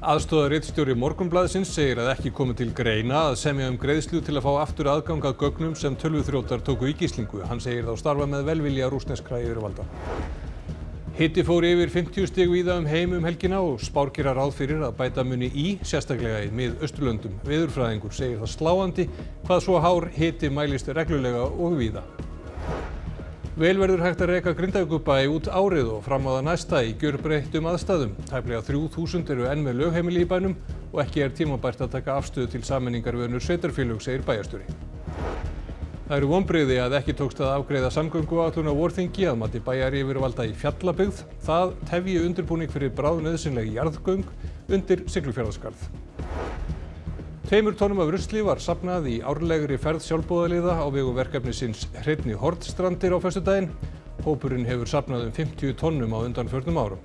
Aðstoðarritstjóri Morgunblaðsins segir að ekki komi til greina að semja greiðslu til að fá aftur aðgang að gögnum sem tölvuþrjótar tóku í gíslingu. Hann segir þá starfa með velvilja rússneskra yfirvalda. Hiti fór yfir 50 stig víða heim helgina og spár gera ráð fyrir að bæta muni í, sérstaklega í Mið-Austurlöndum. Veðurfræðingur segir það sláandi hvað svo hár hiti mælist reglulega og víða. Vel verður hægt að reka Grindavíkurbæ út árið og fram á það næsta í gjörbreyttum aðstæðum. Tæplega 3000 eru enn með lögheimili í bænum og ekki tímabært að taka afstöðu til sameiningar við önnur sveitarfélög, segir bæjarstjóri. Það eru vonbrigði að ekki tókst að afgreiða samgönguáætlun á vorþingi að mati bæjaryfirvalda í Fjallabyggð. Það tefji undirbúning fyrir bráðnauðsynleg jarðgöng undir Siglufjarðarskarð. 2 tonnum af rusli var safnað í árlegri ferð sjálfboðaliða á vegum verkefnisins Hreinni Hornstrandir á föstudaginn. Hópurinn hefur safnað 50 tonnum á undanförnum árum.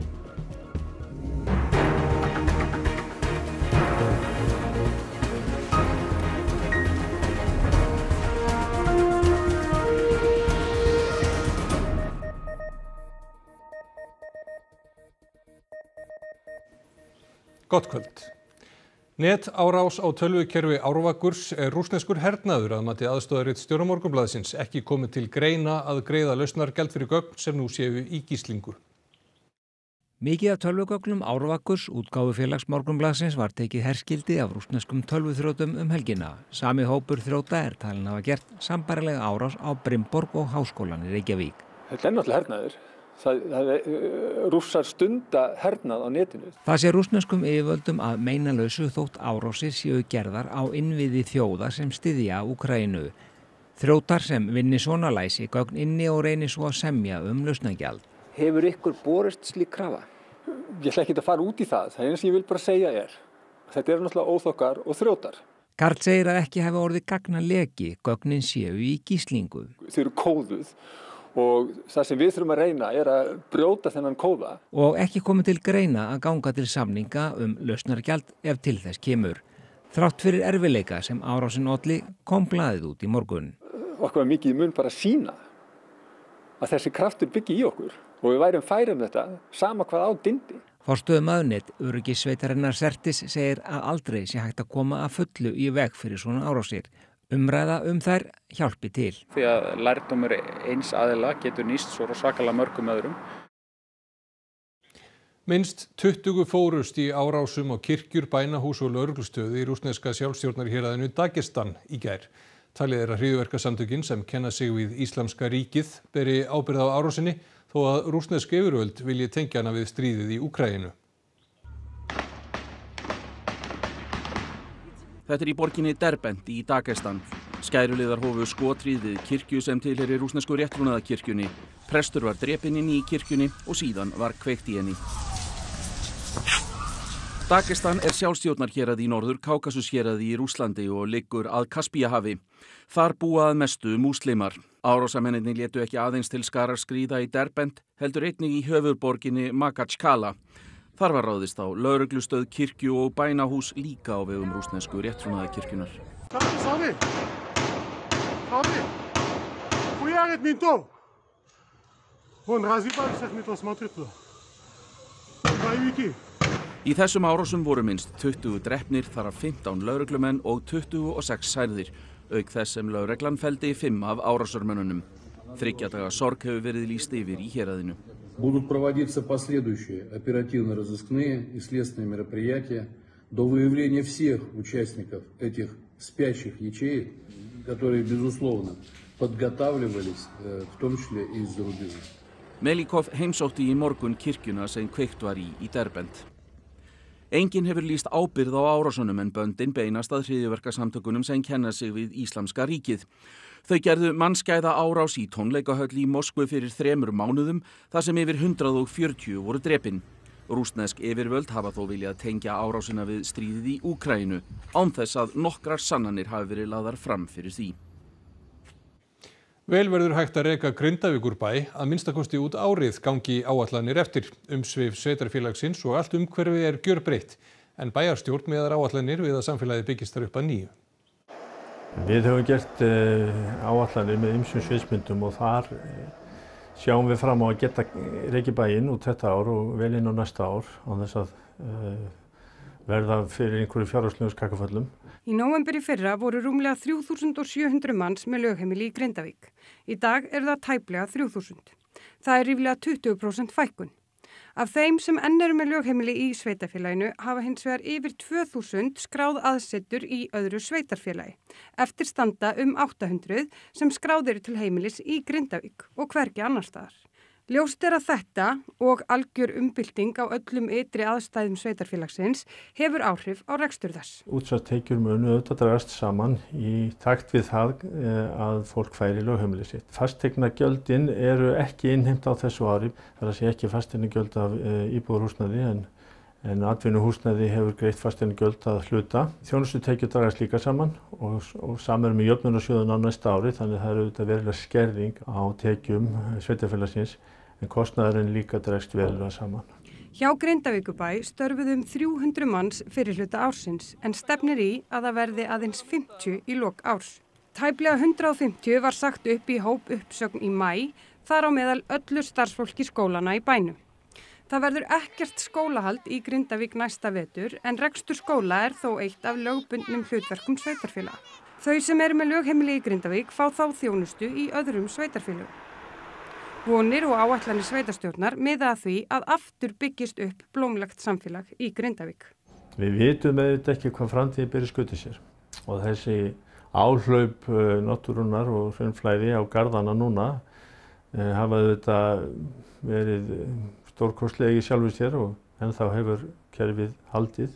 Gott kvöld. Netárás á tölvukerfi Árvakurs rússneskur hernaður að mati aðstoðarritstjóra Morgunblaðsins. Ekki komið til greina að greiða lausnargjald fyrir gögn sem nú séu í gíslingu. Mikið af tölvugögnum Árvakurs útgáfufélags Morgunblaðsins var tekið herskildi af rússneskum tölvuþrjótum helgina. Sami hópur þrjóta talinn hafa gert sambærilega árás á Brimborg og Háskólann í Reykjavík. Þetta náttúrulega hernaður. Rússar stunda hernað á netinu. Það sé rússneskum yfirvöldum að meinalausu þótt árásir séu gerðar á innviði þjóða sem styðja Úkraínu. Þrjótar sem vinni svona læsi gögn inni og reyni svo að semja lausnargjald. Hefur ykkur borist slík krafa? Ég ætla ekki að fara út í það. Það eina sem ég vil bara segja þetta náttúrulega óþokkar og þrjótar. Karl segir að ekki hafi orðið gagnaleki, gögnin séu í gíslingu. Þau eru kóðuð. Og það sem við þurfum að reyna að brjóta þennan kóða. Og ekki komið til greina að ganga til samninga lausnargjald ef til þess kemur. Þrátt fyrir erfiðleika sem árásin olli kom blaðið út í morgun. Okkur var mikið í mun bara að sýna að þessi kraftur byggi í okkur og við værum færum þetta sama hvað á dindi. Forstöðumaður Net öryggissveitarinnar Certis segir að aldrei sé hægt að koma að fullu í veg fyrir svona árásir. Umræða þær hjálpi til. Því að lærdómur eins aðila getur nýst svo svakalega mörgum öðrum. Minnst 20 fórust í árásum á kirkjur, bænahús og lögreglustöð í rússneska sjálfstjórnarhéraðinu Dagestan í gær. Talið að hryðjuverkasamtökin sem kenna sig við Íslamska ríkið beri ábyrgð á árásinni þó að rússnesk yfirvöld vilji tengja hana við stríðið í Úkraínu. Þetta í borginni Derbent í Dagestan. Skæruliðar hófu skothríð við kirkju sem tilheyrir rússnesku rétttrúnaðarkirkjunni. Prestur var drepinn inni í kirkjunni og síðan var kveikt í henni. Dagestan sjálfstjórnarhéraði í Norður Kákasushéraði í Rússlandi og liggur að Kaspíahafi. Þar búa að mestu múslimar. Árásamennirnir létu ekki aðeins til skarar skríða í Derbent, heldur einnig í höfuðborginni Makhatchkala. Þar var ráðist á lögreglustöð, kirkju og bænahús líka á vegum rússnesku rétttrúnaðarkirkjunnar. Í þessum árásum voru minnst 20 drepnir, þar af 15 lögreglumenn og 26 særðir, auk þess sem lögreglan felldi 5 af árásarmönnunum. 3 daga sorg hefur verið lýst yfir í héraðinu. Будут проводиться последующие оперативно-розыскные и следственные мероприятия до выявления всех участников этих спящих ячеек, которые, безусловно, подготавливались, в том числе и из-за рубежа. Melikov heimsótti í morgun kirkjuna sem kveikt var í Derbent. Enginn hefur lýst ábyrgð á árásunum en böndin beinast að hryðjuverkasamtökunum sem kenna sig við Íslamska ríkið. Þau gerðu mannskæða árás í tónleikahöll í Moskvu fyrir 3 mánuðum þar sem yfir 140 voru drepin. Rússnesk yfirvöld hafa þó viljað tengja árásina við stríðið í Úkraínu án þess að nokkrar sannanir hafi verið lagðar fram fyrir því. Vel verður hægt að reka Grindavíkurbæ að minnstakosti út árið gangi áætlanir eftir. Umsvif sveitarfélagsins og allt umhverfi gjörbreytt en bæjarstjórn miðar áætlanir við að samfélagið byggist þar upp að nýju. Við höfum gert áætlanir með ýmsum sviðsmyndum og þar sjáum við fram á að geta rekið bæinn út þetta ár og vel inn á næsta ár án þess að verða fyrir einhverju fjárhagslegum skakkaföllum. Í nóvember í fyrra voru rúmlega 3.700 manns með lögheimili í Grindavík. Í dag eru það tæplega 3.000. Það er ríflega 20% fækkun. Af þeim sem enn eru með lögheimili í sveitarfélaginu hafa hins vegar yfir 2.000 skráð aðsetur í öðru sveitarfélagi. Eftir standa 800 sem skráð eru til heimilis í Grindavík og hvergi annars staðar. Ljóst er að þetta og algjör umbylting á öllum ytri aðstæðum sveitarfélagsins hefur áhrif á rekstur þess. Útsvarstekjur munu auðvitað dragast saman í takt við það að fólk færi lögheimili sitt. Fasteignagjöldin eru ekki innheimt á þessu ári, það er að segja ekki fasteignagjöld af íbúðarhúsnæði en atvinnuhúsnæði hefur greitt fasteignagjöld að hluta. Þjónustutekjur dragast líka saman og saman með jöfnunarsjóðun á næsta ári, þannig það er auðvitað verulega skerðing á tekjum sveitarfélagsins. En kostnaðurinn líka dregst verulega saman. Hjá Grindavíkurbæ störfuðu 300 manns fyrir hluta ársins en stefnir í að það verði aðeins 50 í lok árs. Tæplega 150 var sagt upp í hóp uppsögn í maí, þar á meðal öllu starfsfólki skólana í bænum. Það verður ekkert skólahald í Grindavík næsta vetur en rekstur skóla er þó eitt af lögbundnum hlutverkum sveitarfélaga. Þau sem eru með lögheimili í Grindavík fá þá þjónustu í öðrum sveitarfélögum. Vonir og áætlanir sveitarstjórnar miða að því að aftur byggist upp blómlegt samfélag í Grindavík. Við vitum auðvitað ekki hvað framtíðin ber í skauti sér og þessi áhlaup náttúrunnar og hraunflæði á garðana núna hafa auðvitað verið stórkostlega í sjálfu sér og ennþá hefur kerfið haldið.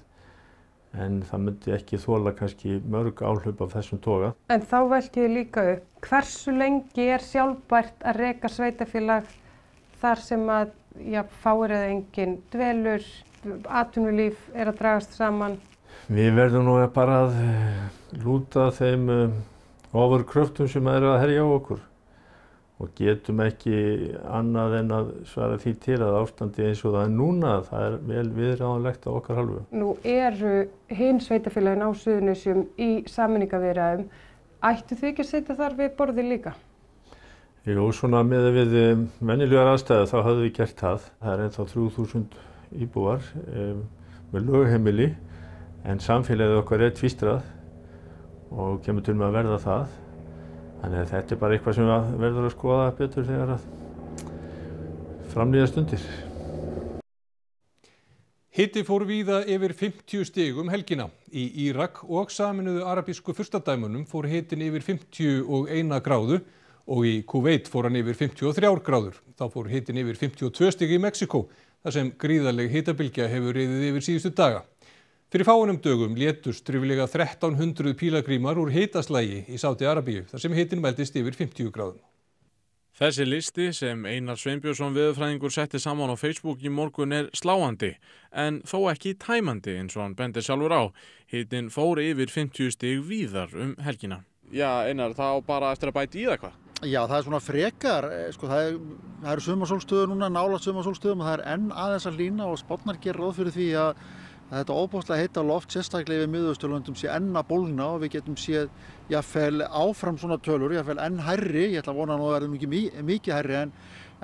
En það myndi ekki þola kannski mörg áhlaup af þessum toga. En þá velti ég líka upp, hversu lengi er sjálfbært að reka sveitarfélag þar sem að fáir eða engin dvelur, atvinnulíf er að dragast saman? Við verðum nú bara að lúta þeim ofurkröftum sem eru að herja á okkur og getum ekki annað en að svara því til að ástandi eins og það er núna, það er vel viðráðanlegt á okkar hálfu. Nú eru hin sveitarfélögin á Suðurnesjum í sameiningaviðræðum. Ættu þið ekki að setja þar við borðið líka? Jú, svona með við venjulegar aðstæður þá höfum við gert það. Það er ennþá 3.000 íbúar með lögheimili en samfélagið okkar er tvístrað og kemur til með að verða það. Þannig að þetta er bara eitthvað sem verður að skoða betur þegar að framlíða stundir. Hiti fór víða yfir 50 stig helgina. Í Írak og Sameinuðu arabísku furstadæmunum fór hitin yfir 51 gráðu og í Kúveit fór hann yfir 53 gráður. Þá fór hitin yfir 52 stig í Mexíkó, þar sem gríðarleg hitabylgja hefur riðið yfir síðustu daga. Fyrir fáeinum dögum létust ríflega 1300 pílagrímar úr hitaslægi í Sádi-Arabíu, þar sem hitinn mældist yfir 50 gráðum. Þessi listi sem Einar Sveinbjörnsson veðurfræðingur setti saman á Facebook í morgun er sláandi, en þó ekki tæmandi eins og hann bendir sjálfur á. Hitinn fór yfir 50 stig víðar helgina. Já, Einar, þá bara eftir að bæta í það hvað? Já, það er svona frekar, það eru sumarsólstöður núna, nálægt sumarsólstöðum og það er enn aðeins að hlýna og spárnar gera ráð fyrir því að þetta óbúslega heita loft, sérstaklega við Miðausturlöndum, sé enn að bólgna og við getum séð jafnvel áfram svona tölur, jafnvel enn hærri, ég ætla að vona að það verði mikið hærri en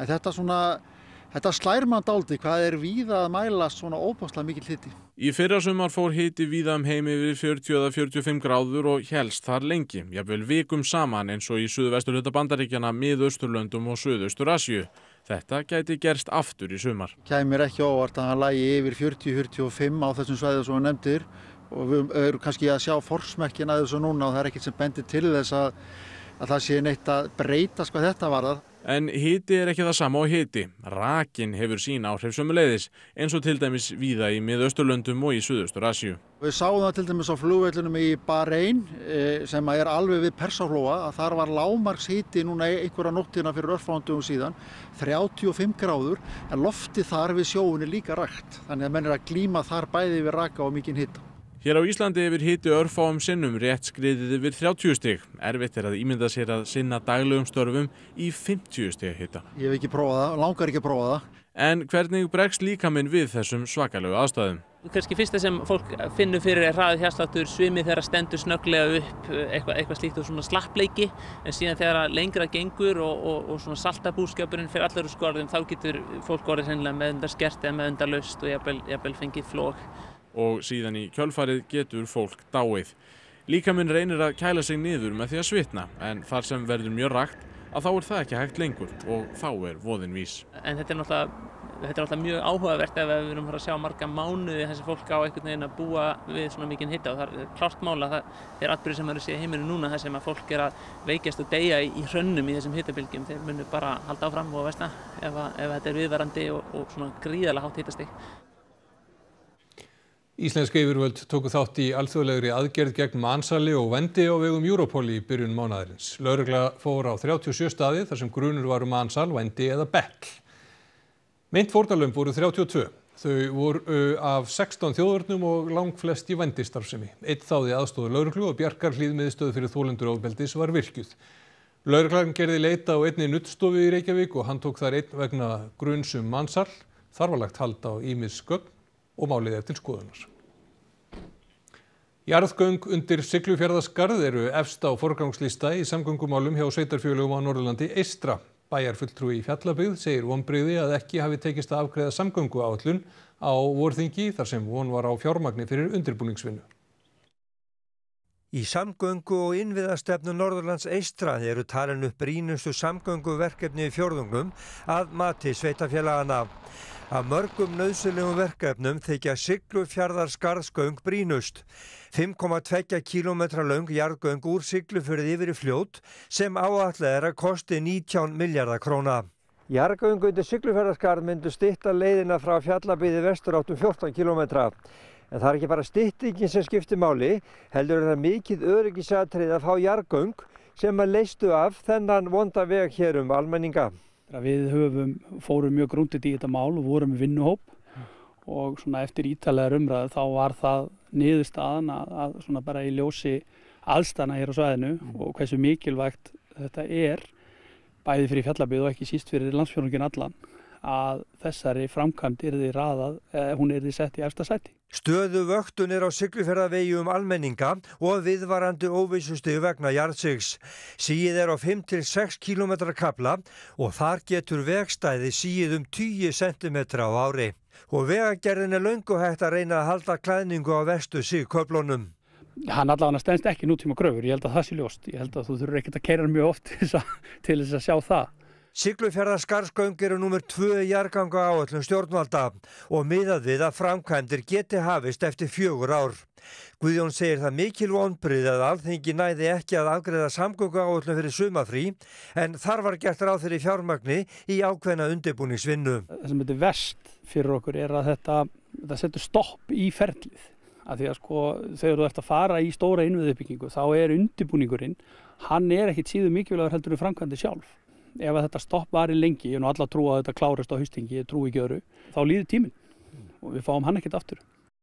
þetta slær mann dálítið hvað er víða að mælast svona óbúslega mikill hiti. Í fyrrasumar fór hiti víða heim yfir 40 eða 45 gráður og hélst þar lengi, jafnvel vikum saman eins og í suðvesturhluta Bandaríkjanna, Miðausturlöndum og Suðaustur-Asíu. Þetta gæti gerst aftur í sumar. Kæmir ekki óvart að hann lægi yfir 40-45 á þessum svæðum sem við nefndir og við erum kannski að sjá forsmerkin að þessu núna og það er ekkert sem bendir til þess að það sé neitt að breytast hvað þetta varðar. En hiti er ekki það sama á hiti. Rakinn hefur sín áhrif sömuleiðis, eins og til dæmis víða í Miðausturlöndum og í Suðaustur-Asíu. Við sáum það til dæmis á flugvellinum í Bahrein sem er alveg við Persaflóa að þar var lágmarkshiti núna einhverja nóttina fyrir örfáum dögum síðan, 35 gráður, en loftið þar við sjóun er líka rakt. Þannig að menn er að glíma þar bæði við raka og mikinn hita. Hér á Íslandi hefur hiti örfáum sinnum rétt skriðið yfir 30 stig. Erfitt er að ímynda sér að sinna daglegum störfum í 50 stig hita. Ég hef ekki prófað það, langar ekki að prófa það. En hvernig bregst líkaminn við þessum svakalegu aðstæðum? Kannski fyrsta sem fólk finnur fyrir er hraður hjartsláttur, svimið þegar stendur snögglega upp, eitthvað slíkt og svona slappleiki, en síðan þegar lengra gengur og svona saltabúskapurinn fyrir allur skorðum, þá getur fólk orðið hreinlega meðundarskert eða meðundarlaust og jafnvel fengið flog. og síðan í kjölfarið getur fólk dáið. Líkaminn reynir að kæla sig niður með því að svitna, en þar sem verður mjög rakt að þá það ekki hægt lengur og þá voðinn vís. En þetta náttúrulega mjög áhugavert ef við erum að sjá marga mánuði þessi fólk á einhvern veginn að búa við svona mikinn hita og það klárt mál að það atburðir sem maður sé í heiminum núna þar sem að fólk að veikjast og deyja í hrönnum í þessum hitabylgjum. Þeir munu bara halda áfram og veist ef þetta viðvarandi og svona gríðarlega hátt hitastig. Íslensk yfirvöld tóku þátt í alþjóðlegri aðgerð gegn mansali og vændi á vegum Europol í byrjun mánaðarins. Lögregla fór á 37 staði þar sem grunur var mansal, vændi eða betl. Meint fórnarlömb voru 32. Þau voru af 16 þjóðvörnum og langflest í vændistarfsemi. Einn þáði aðstoð lögreglu og Bjarkarhlíð miðstöð fyrir þolendur ofbeldis var virkjuð. Lögreglan gerði leit á einni nuddstofu í Reykjavík og hann tók þar einn vegna gruns mansal. Þar var lagt hald á ýmis gögn og málið til skoðunar. Jarðgöng undir Siglufjarðarskarð eru efst á forgangslista í samgöngumálum hjá sveitarfélögum á Norðurlandi eystra. Bæjarfulltrúi í Fjallabyggð segir vonbrigði að ekki hafi tekist að afgreiða samgönguáætlun á vorþingi þar sem von var á fjármagni fyrir undirbúningsvinnu. Í samgöngu og innviðastefnu Norðurlands eystra eru talin upp brýnustu samgönguverkefni í fjórðungum að mati sveitarfélagana. Af mörgum nauðsynlegum verkefnum þykja Siglufjarðarskarðsgöng brýnust. 5,2 kílómetra löng jarðgöng úr Siglufjörði yfir í Fljót sem áætlað að kosti 19 milljarða króna. Jarðgöng undir Siglufjarðarskarð myndu stytta leiðina frá Fjallabyggð vestur átt 14 kílómetra. En það ekki bara styttingin sem skiptir máli, heldur það mikið öryggisatriði að fá jarðgöng sem að leystu af þennan vonda veg hér almenninga. Við fórum mjög grundigt í þetta mál og vorum með vinnuhóp og svona eftir ítarlegar umræðu þá var það niðurstaðan að svona bara í ljósi aðstæðna hér á svæðinu og hversu mikilvægt þetta bæði fyrir Fjallabyggð og ekki síst fyrir landsfjórðunginn allan að þessari framkvæmd hún yrði sett í efsta sæti. Stöðu vöktun á Siglufjarðarvegi almenninga og viðvarandi óvissustig vegna jarðsigs. Sigið á 5-6 kílómetra kafla og þar getur vegstæði sigið 10 cm á ári. Og vegagerðin löngu hægt að reyna að halda klæðningu á vestu sigköflunum. Hann allavega stenst ekki nútíma kröfur, ég held að það sé ljóst. Ég held að þú þurfur ekkert að keyra mjög oft til þess að sjá það. Siglufjarðarskarðsgöng eru númer 2 jarðganga áætlun stjórnvalda og miðað við að framkvæmdir geti hafist eftir 4 ár. Guðjón segir það mikil vonbrigði að Alþingi næði ekki að afgreiða samgönguáætlun fyrir sumarfrí en þar var gert ráð fyrir fjármagni í ákveðna undirbúningsvinnu. Það sem er verst fyrir okkur að þetta setur stopp í ferlið. Af því að þegar þú ert að fara í stóra innviðuppbyggingu þá undirbúningurinn, hann ekkert síður mikilvægur heldur en framkvæmdin sjálf. Ef þetta stopp varir lengi, ég alla trú að þetta klárist á haustingi, ég trúi ekki öðru, þá líður tíminn og við fáum hann ekkert aftur.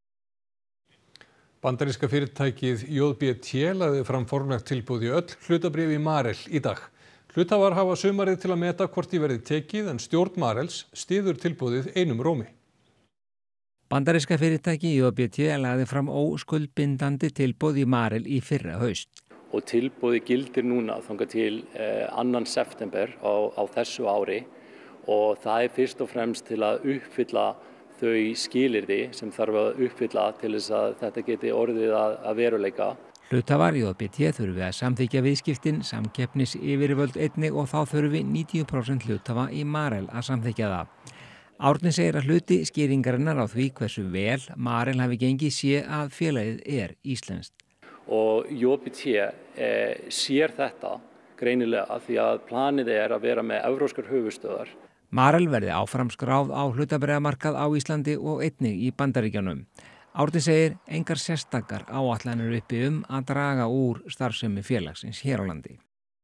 Bandaríska fyrirtækið JBT lagði fram formlegt tilboð í öll hlutabréf í Marel í dag. Hluthafar hafa sumarið til að meta hvort því verði tekið en stjórn Marels styður tilboðið einum rómi. Bandaríska fyrirtæki JBT lagði fram óskuldbindandi tilboð í Marel í fyrra haust. Og tilboði gildir núna þangað til 2. september á þessu ári og það fyrst og fremst til að uppfylla þau skilyrði sem þarf að uppfylla til þess að þetta geti orðið að veruleika. Hluthafar JBT þurfi að samþykkja viðskiptin, samkeppnisyfirvöld einnig og þá þurfi 90% hluthafa í Marel að samþykkja það. Árni segir að hluti skýringarinnar á því hversu vel Marel hafi gengið sé að félagið íslenskt. Og JBT sér þetta greinilega því að planið að vera með evrópskar höfuðstöðvar. Marel verði áfram skráð á hlutabréfamarkað á Íslandi og einnig í Bandaríkjunum. Árni segir engar sérstakar áætlanir uppi að draga úr starfsemi félagsins hér á landi.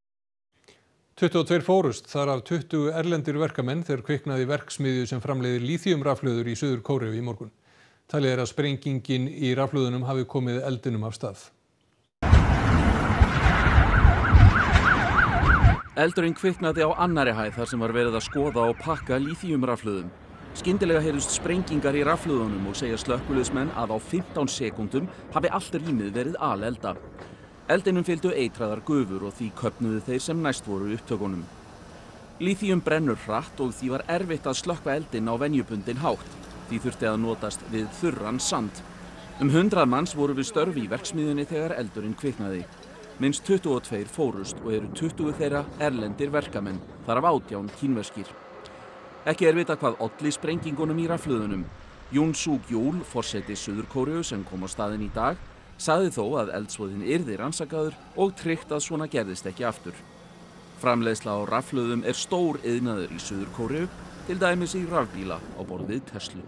22 fórust, þar af 20 erlendir verkamenn þegar kviknaði verksmiðju sem framleiðir líþíumrafhlöður í Suður Kóreu í morgun. Talið að sprengingin í rafhlöðunum hafi komið eldinum af stað. Eldurinn kviknaði á annarri hæð þar sem var verið að skoða og pakka líþíumrafhlöðum. Skyndilega heyrðust sprengingar í rafhlöðunum og segja slökkviliðsmenn að á 15 sekúndum hafi allt rýmið verið alelda. Eldinum fylgdu eitraðar gufur og því köfnuðu þeir sem næst voru upptökunum. Líþíum brennur hratt og því var erfitt að slökkva eldinn á venjubundinn hátt. Því þurfti að notast við þurran sand. 100 manns voru við störf í verksmiðjunni þegar eldurinn kviknaði. Minnst 22 fórust og eru 20 þeirra erlendir verkamenn, þar af 18 kínverskir. Ekki vitað hvað olli sprengingunum í rafhlöðunum. Yoon Suk-yeol, forseti Suður-Kóreu sem kom á staðinn í dag, sagði þó að eldsvoðinn yrði rannsakaður og tryggt að svona gerðist ekki aftur. Framleiðsla á rafhlöðum stór iðnaður í Suður-Kóreu, til dæmis í rafbíla á borð við Tesla.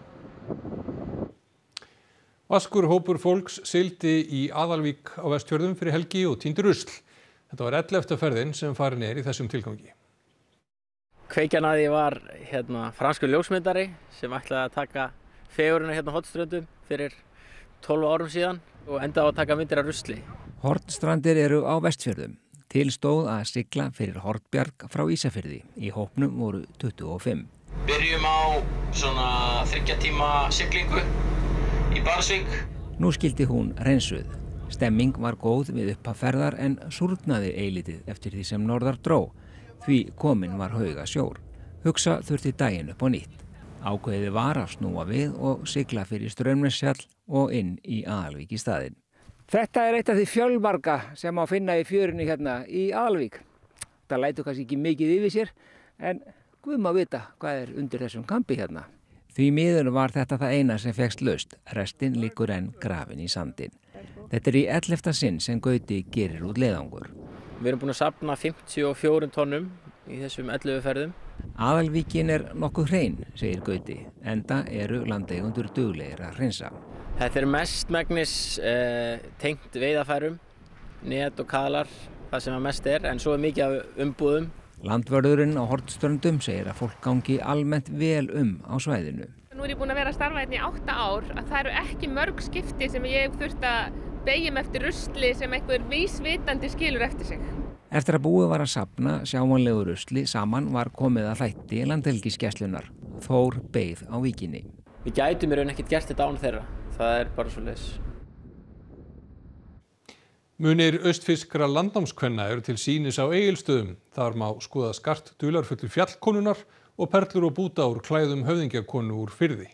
Vaskur hópur fólks sigldi í Aðalvík á Vestfjörðum fyrir helgi og týndi rusl. Þetta var 11. ferðin sem farin í þessum tilgangi. Kveikjan að því var franskur ljósmyndari sem ætlaði að taka fegurina á Hornströndum fyrir 12 árum síðan og endaði á að taka myndir af rusli. Hornstrandir eru á Vestfjörðum. Til stóð að sigla fyrir Hornbjarg frá Ísafirði. Í hópnum voru 25. Byrjum á svona 3 tíma siglingu í Barsvík. Nú skildi hún hreinsuð. Stemming var góð við upphaferðar en súrnaði eilítið eftir því sem norðar dró. Því komin var hauga sjór. Hugsa þurfti daginn upp á nýtt. Ákveðið var að snúa við og sigla fyrir Straumnesfjall og inn í Aðalvík í staðinn. Þetta eitt af því fjölmarga sem má finna í fjörunni í Aðalvík. Það lætur kannski ekki mikið yfir sér, en guð má vita hvað undir þessum kampi hérna. Því miður var þetta það eina sem fékkst laust. Restin liggur enn grafin í sandinn. Þetta í 11. sinn sem Gauti gerir út leiðangur. Við erum búin að safna 54 tonnum í þessum 11 ferðum. Aðalvíkin nokkuð hrein, segir Gauti, enda eru landeigendur duglegir að hreinsa. Þetta mestmegnis tengt veiðarfærum, net og kaðlar, það sem mest en svo mikið af umbúðum. Landvörðurinn á Hornströndum segir að fólk gangi almennt vel á svæðinu. Nú ég búin að vera að starfa hérna í 8 ár, að það eru ekki mörg skipti sem ég þurft að beygja mig eftir rusli sem einhver vísvitandi skilur eftir sig. Eftir að búið var að safna sjáanlegu rusli saman var komið að þætti Landhelgisgæslunnar. Þór beið á víkinni. Við gætum ekkert gert þetta án þeirra. Það bara svoleiðis. Munir austfirskra landnámskvenna eru til sýnis á Egilsstöðum. Þar má skoða skart dularfullu fjallkonunnar og perlur og búta úr klæðum höfðingjakonu úr Firði.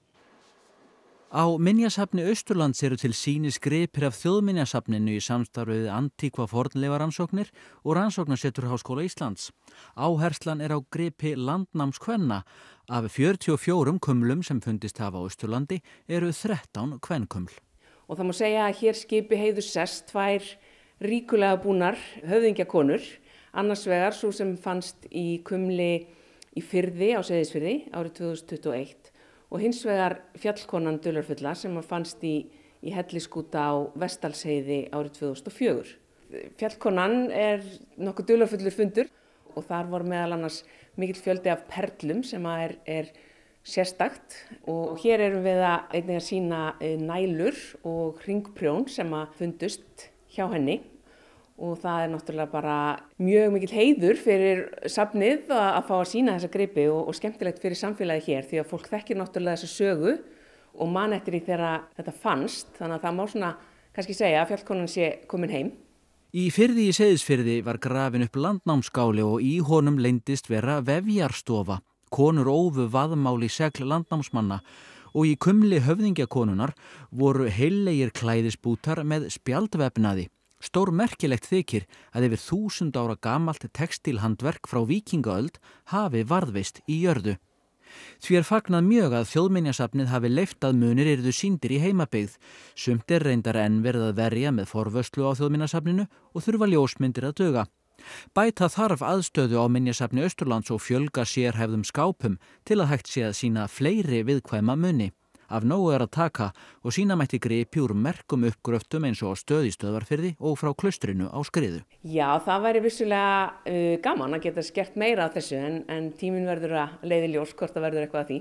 Á Minjasafni Austurlands eru til sýnis gripir af Þjóðminjasafninu í samstarfi við Antíkva fornleifarannsóknir og Rannsóknasetur Háskóla Íslands. Áherslan á gripi landnámskvenna. Af 44 kumlum sem fundist hafa á Austurlandi eru 13 kvenkuml. Og það má segja að hér skipi heiður sest 2 ríkulega búnar höfðingjakonur. Annars vegar svo sem fannst í kumli í Firði á Seyðisfirði árið 2021. Og hins vegar fjallkonan dularfulla sem fannst í Helliskúta á Vestalsheiði árið 2004. Fjallkonan nokkuð dularfullur fundur og þar var meðal annars mikill fjöldi af perlum sem er sérstakt. Og hér erum við einnig að sýna nælur og hringprjón sem fundust hjá henni. Og það náttúrulega bara mjög mikill heiður fyrir safnið að fá að sýna þessa gripi og skemmtilegt fyrir samfélagið hér því að fólk þekkir náttúrulega þessa sögu og man eftir því þegar þetta fannst, þannig að það má svona kannski segja að fjallkonan sé komin heim. Í Firði í Seyðisfirði var grafin upp landnámsskáli og í honum leyndist vera vefjarstofa. Konur ófu vaðmál í segl landnámsmanna og í kumli höfðingjakonunnar voru heillegir klæðisbútar með spjaldvefnaði. Stórmerkilegt þykir að yfir 1000 ára gamalt textílhandverk frá víkingaöld hafi varðveist í jörðu. Því fagnað mjög að Þjóðminjasafnið hafi leyft að munir yrðu sýndir í heimabyggð. Sumt reyndar enn verið að verja með forvörslu á Þjóðminjasafninu og þurfa ljósmyndir að duga. Bæta þarf aðstöðu á Minjasafni Austurlands og fjölga sérhæfðum skápum til að hægt sé að sýna fleiri viðkvæma muni. Af nógu að taka og sýna mætti gripi úr merkum uppgröftum eins og á Stöð í Stöðvarfirði og frá klaustrinu á Skriðu. Já, það væri vissulega gaman að geta skert meira af þessu en tíminn verður að leiða í ljós hvort það verður eitthvað að því.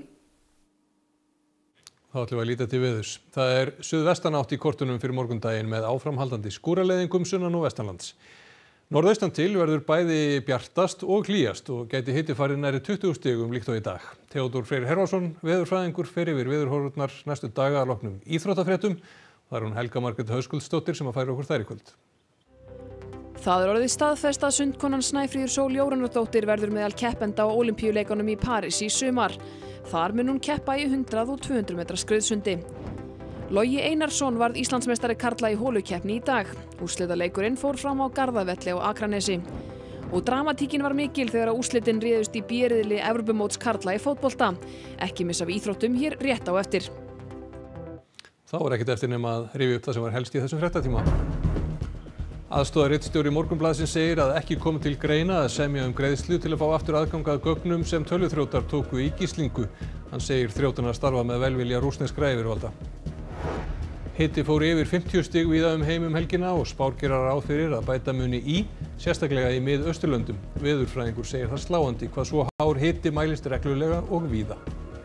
Þá ætlum við að líta til veðurs. Það suðvestanátt í kortunum fyrir morgundaginn með áframhaldandi skúraleiðingum sunnan og vestanlands. Norðaustan til verður bæði bjartast og hlýjast og gæti hiti farið nærri 20 stigum líkt og í dag. Theodór Freyr Hervarsson, veðurfræðingur, fer yfir veðurhorfurnar næstu daga að loknum íþróttafréttum. Það hún Helga Margrét Höskuldsdóttir sem að færa okkur þær í kvöld. Það orðið staðfest að sundkonan Snæfríður Sól Jóranardóttir verður meðal keppenda á Ólympíuleikunum í París í sumar. Þar mun hún keppa í 100 og 200 metra skriðsundi. Logi Einarsson varð Íslandsmeistari karla í holukeppni í dag. Úrslitaleikurinn fór fram á Garðavelli á Akranesi. Og dramatíkin var mikil þegar úrslitin réðust í B-riðli Evrópumóts karla í fótbolta. Ekki missa af íþróttum hér rétt á eftir. Þá var ekkert eftir nema að rifja upp það sem var helst í þessum fréttatíma. Aðstoðarritstjóri Morgunblaðsins segir að ekki komi til greina að semja greiðslu til að fá aftur aðgang að gögnum sem tölvuþrjótar tóku í gíslingu. Hann segir þrjótana starfa með velvilja rússneskra yfirvalda. Hiti fór yfir 50 stig víða heim helgina og spár gera ráð fyrir að bæta muni í, sérstaklega í Mið-Austurlöndum. Veðurfræðingur segir það sláandi hvað svo hár hiti mælist reglulega og víða.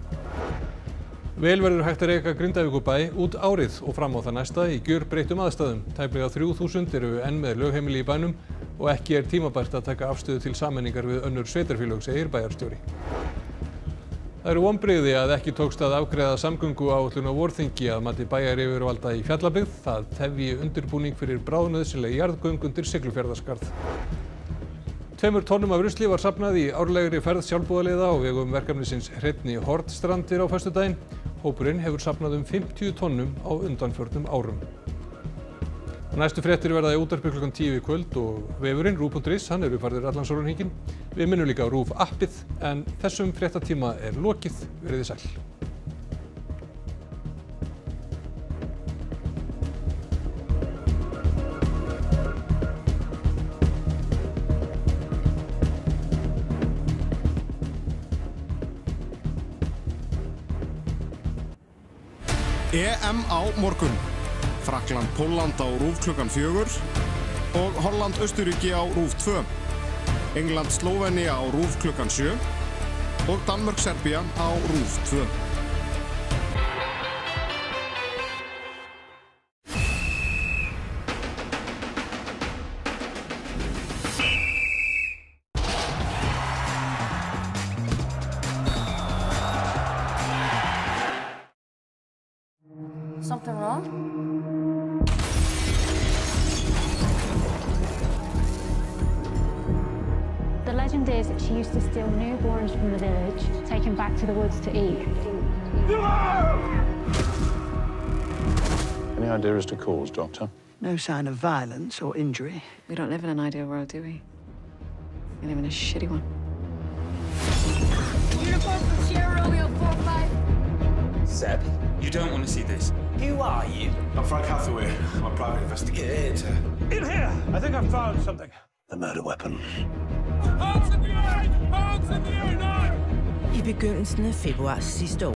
Vel verður hægt að reka Grindavíkurbæ út árið og fram á það næsta í gjörbreyttum aðstæðum. Tæplega 3000 eru enn með lögheimili í bænum og ekki tímabært að taka afstöðu til sameiningar við önnur sveitarfélög, segir bæjarstjóri. Það eru vonbrigði að ekki tókst að afgreiða samgönguáætlun á vorþingi að mati bæjaryfirvalda í Fjallabyggð. Það tefji undirbúning fyrir bráðnauðsynleg jarðgöng undir Siglufjarðarskarð. 2 tonnum af rusli var safnað í árlegri ferð sjálfboðaliða á vegum verkefnisins Hreinni Hornstrandir á föstudaginn. Hópurinn hefur safnað 50 tonnum á undanförnum árum. Næstu fréttir verða í útvarpi klukkan 10 í kvöld og vefurinn ruv.is, hann er uppfærður allan sólarhringinn. Við minnum líka á RÚV appið, en þessum fréttatíma er lokið. Verið þið sæl. EM á morgun. Frakkland-Pólland á RÚV klukkan 4 og Holland-Austurríki á RÚV 2. England-Slóvenía á RÚV klukkan 7 og Danmörk-Serbía á RÚV 2. Something wrong? The legend is that she used to steal newborns from the village, take them back to the woods to eat. Any idea as to cause, Doctor? No sign of violence or injury. We don't live in an ideal world, do we? We live in a shitty one. Uniform from Sierra Romeo 45. Seb, you don't want to see this. Who are you? I'm Frank Hathaway. I'm a private investigator. In here! I think I've found something. The murder weapon. Hands in the air! Hands in the air now! I begyndelsen af februar sidste år